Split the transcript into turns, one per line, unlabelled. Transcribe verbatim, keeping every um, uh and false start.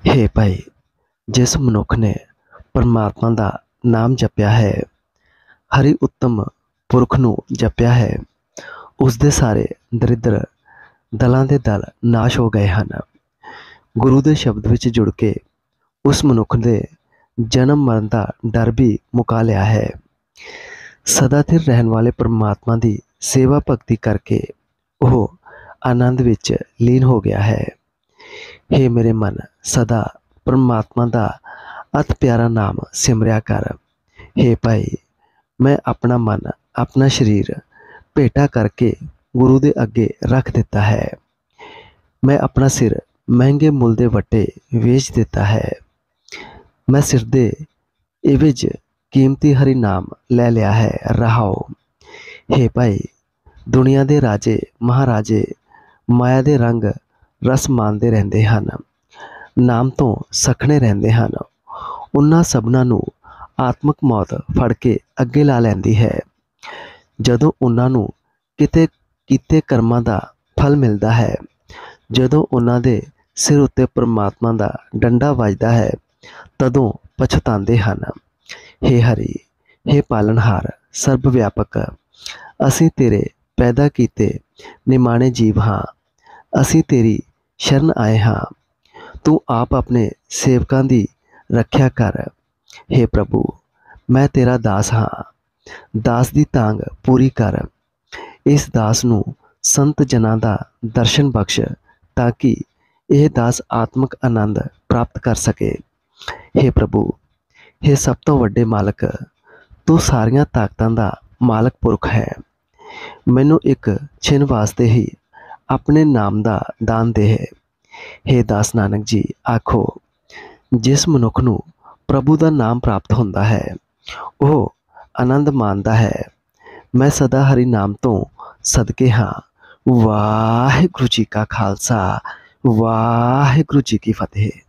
हे भाई, जिस मनुख ने परमात्मा ਦਾ ਨਾਮ ਜਪਿਆ ਹੈ, ਹਰੀ ਉੱਤਮ ਪੁਰਖ ਨੂੰ ਜਪਿਆ ਹੈ, ਉਸ ਦੇ ਸਾਰੇ ਦਰਿਦਰ ਦਲਾਂ ਦੇ ਦਲ ਨਾਸ਼ ਹੋ ਗਏ ਹਨ। ਗੁਰੂ ਦੇ ਸ਼ਬਦ ਵਿੱਚ ਜੁੜ ਕੇ ਉਸ ਮਨੁੱਖ ਦੇ ਜਨਮ ਮਰਨ ਦਾ ਡਰ ਵੀ ਮੁਕਾ ਲਿਆ ਹੈ। ਸਦਾ ਸਥਿਰ ਰਹਿਣ ਵਾਲੇ ਪਰਮਾਤਮਾ ਦੀ ਸੇਵਾ ਭਗਤੀ ਕਰਕੇ ਉਹ ਆਨੰਦ ਵਿੱਚ ਲੀਨ ਹੋ ਗਿਆ ਹੈ। ਹੇ ਮੇਰੇ ਮਨ, ਸਦਾ ਪਰਮਾਤਮਾ ਦਾ ਅਤ ਪਿਆਰਾ ਨਾਮ ਸਿਮਰਿਆ ਕਰ। ਹੇ ਭਾਈ, ਮੈਂ ਆਪਣਾ ਮਨ, ਆਪਣਾ ਸਰੀਰ ਭੇਟਾ ਕਰਕੇ ਗੁਰੂ ਦੇ ਅੱਗੇ ਰੱਖ ਦਿੱਤਾ ਹੈ। ਮੈਂ ਆਪਣਾ ਸਿਰ ਮਹਿੰਗੇ ਮੁੱਲ ਦੇ ਵੱਟੇ ਵੇਚ ਦਿੱਤਾ ਹੈ। ਮੈਂ ਸਿਰ ਦੇ ਇਵਜ਼ ਕੀਮਤੀ ਹਰੀ ਨਾਮ ਲੈ ਲਿਆ ਹੈ। ਰਹਾਓ। ਹੇ ਭਾਈ, ਦੁਨੀਆ ਦੇ ਰਾਜੇ ਮਹਾਰਾਜੇ ਮਾਇਆ ਦੇ ਰੰਗ ਰਸ ਮਾਣਦੇ ਰਹਿੰਦੇ ਹਨ, ਨਾਮ ਤੋਂ ਸਖਣੇ ਰਹਿੰਦੇ ਹਨ। ਉਹਨਾਂ ਸਭਨਾਂ ਨੂੰ ਆਤਮਕ ਮੌਤ ਫੜ ਕੇ ਅੱਗੇ ਲਾ ਲੈਂਦੀ ਹੈ। ਜਦੋਂ ਉਹਨਾਂ ਨੂੰ ਕਿਤੇ ਕੀਤੇ ਕਰਮਾਂ ਦਾ ਫਲ ਮਿਲਦਾ ਹੈ, ਜਦੋਂ ਉਹਨਾਂ ਦੇ ਸਿਰ ਉੱਤੇ ਪਰਮਾਤਮਾ ਦਾ ਡੰਡਾ ਵੱਜਦਾ ਹੈ, ਤਦੋਂ ਪਛਤਾਉਂਦੇ ਹਨ। ਹੇ ਹਰੀ, ਹੇ ਪਾਲਣਹਾਰ, ਸਰਬ ਵਿਆਪਕ, ਅਸੀਂ ਤੇਰੇ ਪੈਦਾ ਕੀਤੇ ਨਿਮਾਣੇ ਜੀਵ ਹਾਂ। ਅਸੀਂ ਤੇਰੀ ਸ਼ਰਨ ਆਏ ਹਾਂ। ਤੂੰ ਆਪ ਆਪਣੇ ਸੇਵਕਾਂ ਦੀ ਰੱਖਿਆ ਕਰ। ਹੇ ਪ੍ਰਭੂ, ਮੈਂ ਤੇਰਾ ਦਾਸ ਹਾਂ। ਦਾਸ ਦੀ ਤਾਂਘ ਪੂਰੀ ਕਰ। ਇਸ ਦਾਸ ਨੂੰ ਸੰਤ ਜਨਾਂ ਦਾ ਦਰਸ਼ਨ ਬਖਸ਼, ਤਾਂ ਕਿ ਇਹ ਦਾਸ ਆਤਮਿਕ ਆਨੰਦ ਪ੍ਰਾਪਤ ਕਰ ਸਕੇ। ਹੇ ਪ੍ਰਭੂ, ਹੇ ਸਭ ਤੋਂ ਵੱਡੇ ਮਾਲਕ, ਤੂੰ ਸਾਰੀਆਂ ਤਾਕਤਾਂ ਦਾ ਮਾਲਕ ਪੁਰਖ ਹੈ। ਮੈਨੂੰ ਇੱਕ ਛਿਨ ਵਾਸਤੇ ਹੀ ਆਪਣੇ ਨਾਮ ਦਾ ਦਾਨ ਦੇ। ਹੇ ਦਾਸ ਨਾਨਕ ਜੀ, ਆਖੋ, ਜਿਸ ਮਨੁੱਖ ਨੂੰ ਪ੍ਰਭੂ ਦਾ ਨਾਮ ਪ੍ਰਾਪਤ ਹੁੰਦਾ ਹੈ, ਉਹ ਆਨੰਦ ਮਾਣਦਾ ਹੈ। ਮੈਂ ਸਦਾ ਹਰੀ ਨਾਮ ਤੋਂ ਸਦਕੇ ਹਾਂ। ਵਾਹਿਗੁਰੂ ਜੀ ਕਾ ਖਾਲਸਾ, ਵਾਹਿਗੁਰੂ ਜੀ ਕੀ ਫਤਿਹ।